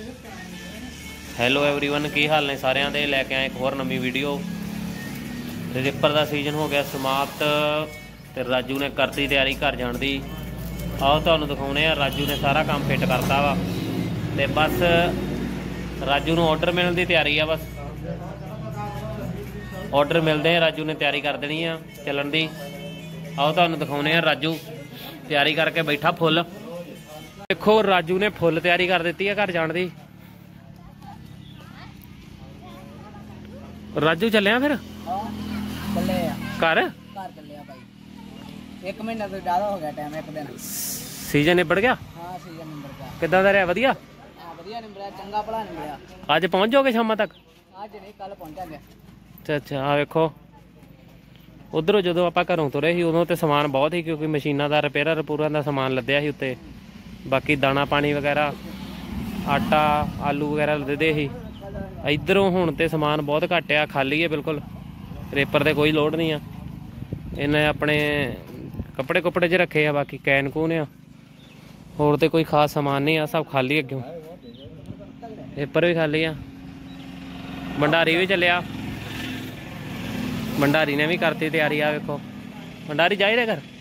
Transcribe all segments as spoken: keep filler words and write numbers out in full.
Hello everyone, की हाल ने सारिਆਂ ਦੇ। लेके आए एक होर नवी वीडियो। रिपर का सीजन हो गया समाप्त तो राजू ने करती तैयारी घर जाने की। आओ तुहानू दिखाने आ, राजू ने सारा काम फिट करता वा ते बस राजू नू ऑर्डर मिलने की तैयारी आ। बस ऑर्डर मिलते राजू ने तैयारी कर देनी आ चलन की। आओ तुहानू दिखाने आ, राजू तैयारी करके बैठा फुल। देखो राजू ने फुल तैयारी कर दी है घर जाने की। राजू चलिया फिर घर एक महीना तो ज्यादा हो गया टाइम। एक दिन सीजन निबड़ गया। हाँ सीजन निबड़ गया। कितना रहा? वधिया वधिया निबड़ा, चंगा भला निबड़ा। अज पहुंच जाओगे शाम तक? आज नहीं, कल पहुंचांगे। अच्छा अच्छा, आ वेखो उधरों जो आप घरों तुरे ही उदों तो समान बहुत ही, क्योंकि मशीनों का रिपेयर रिपूरां का समान लद्या ही उत्ते। बाकी दाना पानी वगैरह आटा आलू वगैरह लदे ही। इधरों हुण ते समान बहुत घट आ, खाली है बिल्कुल। रेपर ते कोई लोड नहीं आ। इन्हें अपने कपड़े कुपड़े च रखे आ, बाकी कैन कून आ, होर तो कोई खास समान नहीं आ, सब खाली अग्यों। रेपर भी खाली आ। भंडारी भी चलिया, भंडारी ने भी करती तैयारी। आ वेखो भंडारी जा रहे घर।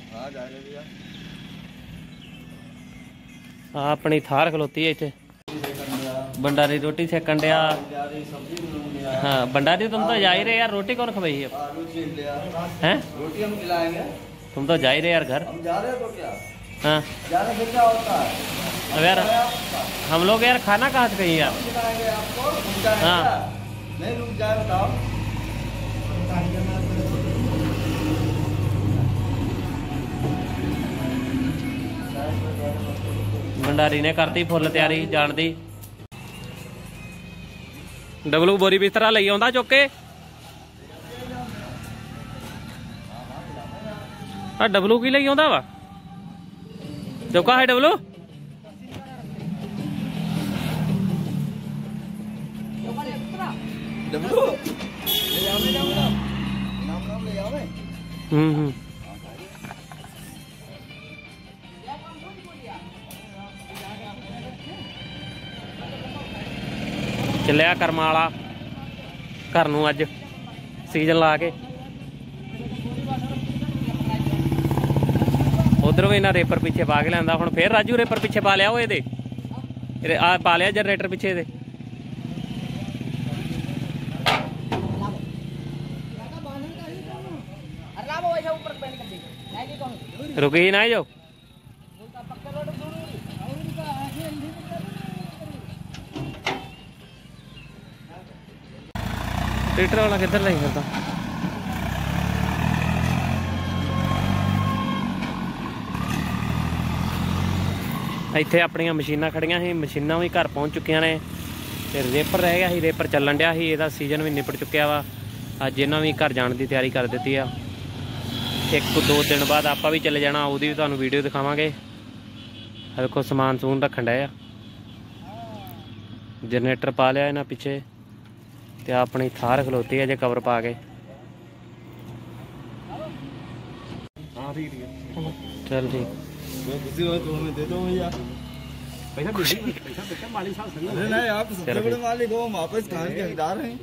अपनी थार खलोती है इतने। भंडारी रोटी सेकन दिया। हाँ भंडारी, तुम तो जा ही रहे यार, रोटी कौन खवाई है? हैं रोटी हम खिलाएंगे। तुम तो जा ही रहे यार घर। हम जा रहे हैं तो क्या? हाँ जाने से क्या होता है? अब यार हम लोग यार खाना कहाँ से कहीं यार। खिलाएंगे आपको। रुक जाए हाँ नहीं रुक जाए बताओ। भंडारी ने करती फुल तैयारी जान दी। डबलू बोरी बिस्तरा लई आउंदा चुक के। आ डबलू की लई आउंदा वा? चुका है डबलू। डबलू ले आवे नाम नाम नाम ले आवे। हम्म हम्म चलिया करमा वाला घर नूं अज सीजन ला के। उधरों भी इन्हें रेपर पिछे पा के लिया। हुण फिर राजू रेपर पिछे पा लिया वो ये आ पा लिया जनरेटर पिछे दे। रुकी ही ना जो ट्रैक्टर वाला किधर नहीं करता। इत्थे अपनियां मशीनां खड़ियां ही, मशीनां भी घर पहुंच चुकियां ने। ते रेपर रह गया ही, रेपर चलन दिया ही। इहदा सीजन भी निपट चुकिया वा। अज इन्हां भी घर जाने की तैयारी कर दी आ। एक दो दिन बाद आप भी चले जाना, उसकी भी तुहानूं वीडियो दिखावांगे। देखो समान समून रखण डे आ। जनरेटर पा लिया इन्हां पिछे ते अपनी थार खलोती है जे कवर पा के। चल ठीक दे दो भैया पैसा। पैसा मालिक साहब संग अरे नहीं, आप सबसे बड़े मालिक हो, हम वापस खान के हकदार हैं।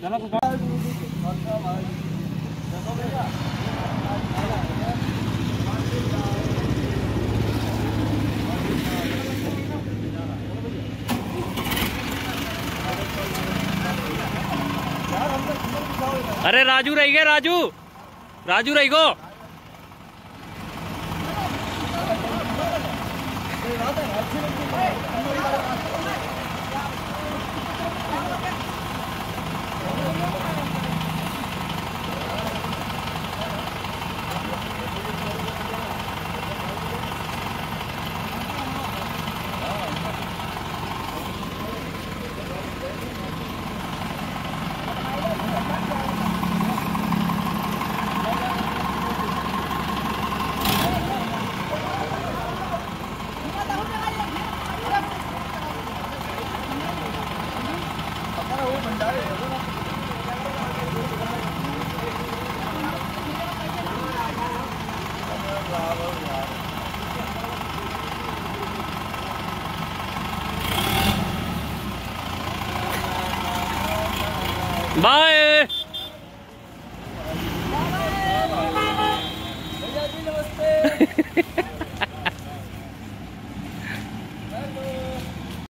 अरे राजू रही गए, राजू राजू रही गो। बाय।